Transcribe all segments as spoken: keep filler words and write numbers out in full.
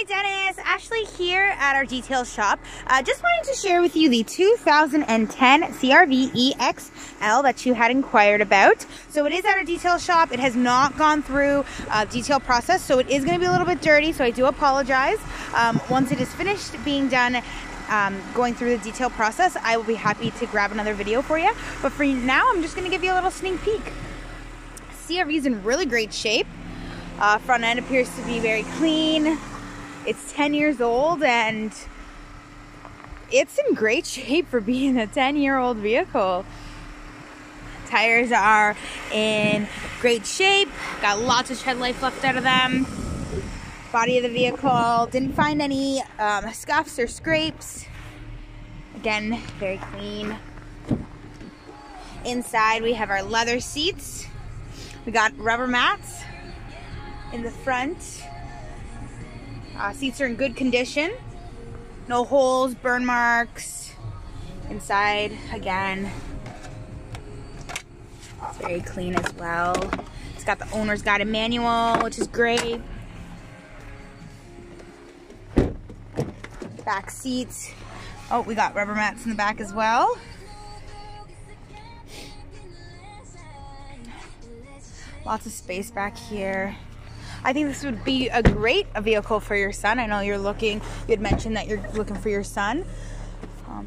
Hi Dennis, Ashley here at our detail shop. Uh, just wanted to share with you the two thousand ten C R V E X L that you had inquired about. So it is at our detail shop. It has not gone through uh, detail process, so it is going to be a little bit dirty, so I do apologize. Um, once it is finished being done, um, going through the detail process, I will be happy to grab another video for you. But for now, I'm just going to give you a little sneak peek. C R V is in really great shape. Uh, front end appears to be very clean. It's ten years old and it's in great shape for being a ten year old vehicle. Tires are in great shape, got lots of tread life left out of them. Body of the vehicle, didn't find any um, scuffs or scrapes. Again, very clean. Inside we have our leather seats. We got rubber mats in the front. Uh, seats are in good condition. No holes, burn marks. Inside, again, it's very clean as well. It's got the owner's guided manual, which is great. Back seats. Oh, we got rubber mats in the back as well. Lots of space back here. I think this would be a great a vehicle for your son. I know you're looking, you had mentioned that you're looking for your son. Um,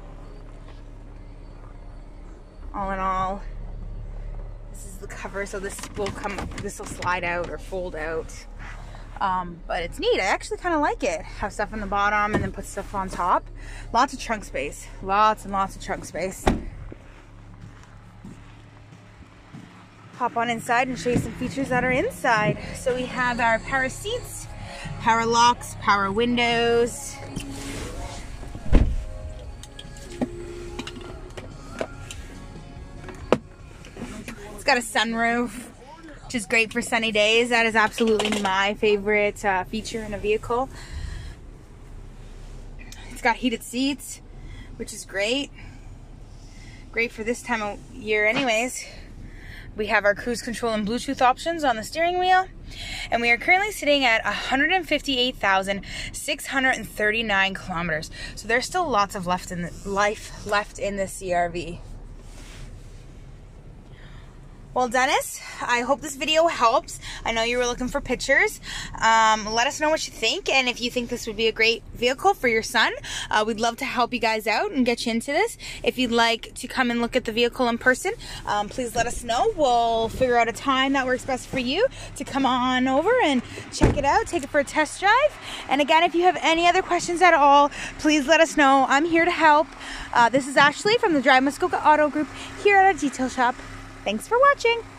all in all, this is the cover, so this will come, this will slide out or fold out. Um, but it's neat. I actually kind of like it. Have stuff on the bottom and then put stuff on top. Lots of trunk space. Lots and lots of trunk space. Hop on inside and show you some features that are inside. So we have our power seats, power locks, power windows. It's got a sunroof, which is great for sunny days. That is absolutely my favorite uh, feature in a vehicle. It's got heated seats, which is great. Great for this time of year anyways. We have our cruise control and Bluetooth options on the steering wheel. And we are currently sitting at one hundred fifty-eight thousand six hundred thirty-nine kilometers. So there's still lots of left in the, life left in this C R V. Well, Dennis, I hope this video helps. I know you were looking for pictures. Um, let us know what you think, and if you think this would be a great vehicle for your son. Uh, we'd love to help you guys out and get you into this. If you'd like to come and look at the vehicle in person, um, please let us know. We'll figure out a time that works best for you to come on over and check it out, take it for a test drive. And again, if you have any other questions at all, please let us know. I'm here to help. Uh, this is Ashley from the Drive Muskoka Auto Group here at our detail shop. Thanks for watching.